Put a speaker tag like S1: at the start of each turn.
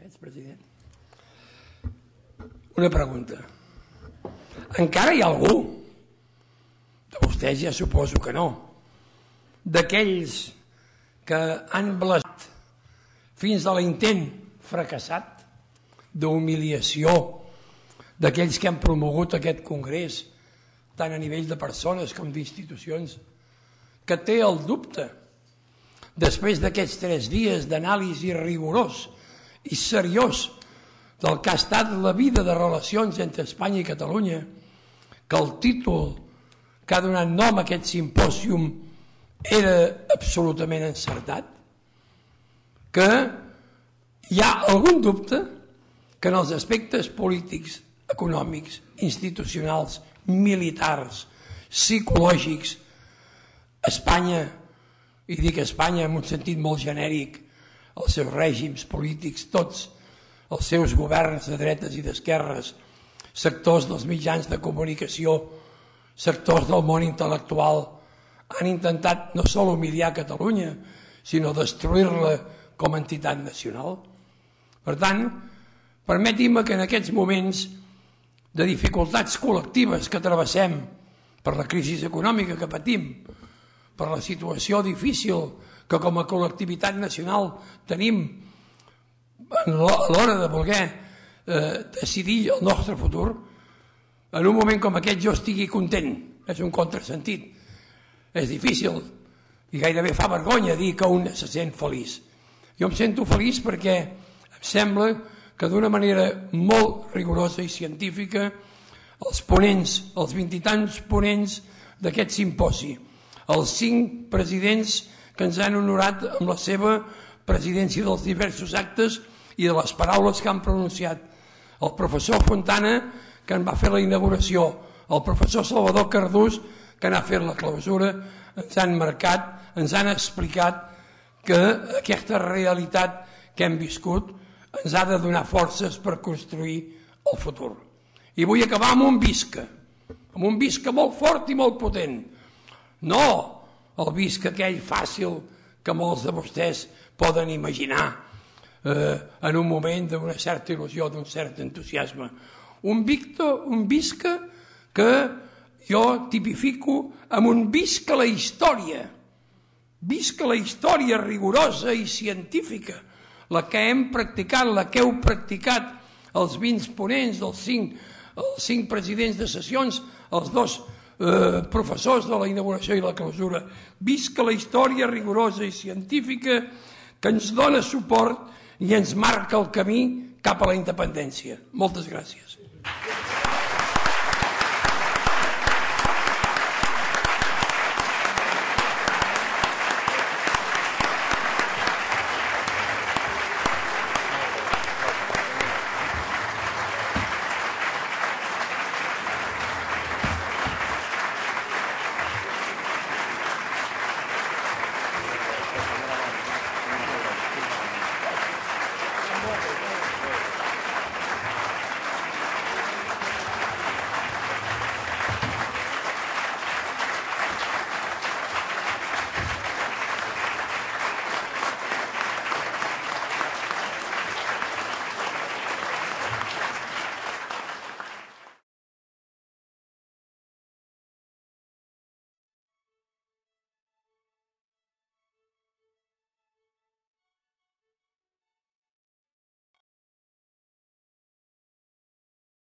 S1: Veig, president. Una pregunta. Encara hi ha algú, de vostès ja suposo que no, d'aquells que han blasat fins a l'intent fracassat d'humiliació d'aquells que han promogut aquest congrés, tant a nivell de persones com d'institucions, que té el dubte, després d'aquests 3 dies d'anàlisi rigorós i seriós del que ha estat la vida de relacions entre Espanya i Catalunya, que el títol que ha donat nom a aquest simpòsium era absolutament encertat, que hi ha algun dubte que en els aspectes polítics, econòmics, institucionals, militars, psicològics, Espanya, i dic Espanya en un sentit molt genèric, els seus règims polítics, tots els seus governs de dretes i d'esquerres, sectors dels mitjans de comunicació, sectors del món intel·lectual, han intentat no sols humiliar Catalunya, sinó destruir-la com a entitat nacional. Per tant, permeti'm que en aquests moments de dificultats col·lectives que travessem per la crisi econòmica que patim, per la situació difícil que com a col·lectivitat nacional tenim a l'hora de voler decidir el nostre futur, en un moment com aquest jo estigui content, és un contrasentit. És difícil i gairebé fa vergonya dir que un se sent feliç. Jo em sento feliç perquè em sembla que d'una manera molt rigorosa i científica els ponents, els 20 i tants ponents d'aquest simposi, els 5 presidents que ens han honorat amb la seva presidència dels diversos actes i de les paraules que han pronunciat, el professor Fontana, que en va fer la inauguració, el professor Salvador Cardús, que n'ha fet la clausura, ens han marcat, ens han explicat que aquesta realitat que hem viscut ens ha de donar forces per construir el futur. I vull acabar amb un visca molt fort i molt potent. No el visca aquell fàcil que molts de vostès poden imaginar en un moment d'una certa il·lusió, d'un cert entusiasme. Un visca que jo tipifico amb un visca la història. Visca la història rigorosa i científica, la que hem practicat, la que heu practicat els 20 ponents, els 5 presidents de sessions, els 2 professors de la inauguració i la clausura. Visca la història rigorosa i científica que ens dona suport i ens marca el camí cap a la independència. Moltes gràcies.